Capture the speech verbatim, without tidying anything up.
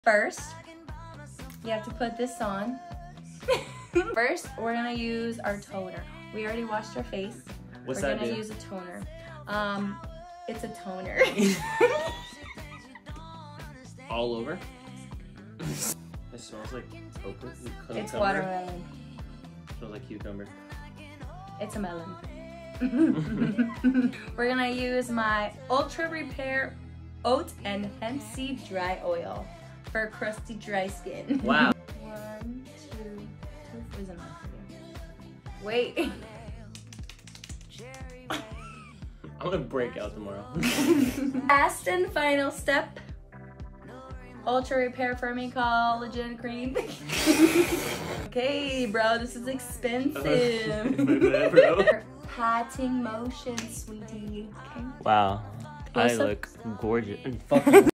First, you have to put this on. First, we're gonna use our toner. We already washed our face. What's we're that gonna do? use a toner. Um, it's a toner. All over? It smells like cucumber. It's watermelon. It smells like cucumber. It's a melon. We're gonna use my Ultra Repair Oat and Hemp Seed Dry Oil for crusty, dry skin. Wow. One, two, two is enough for you. Wait. I'm gonna break out tomorrow. Last and final step. Ultra Repair Firming Collagen Cream. Okay, bro, this is expensive. My bad, bro. Patting motion, sweetie. Okay. Wow. Close I up. look gorgeous.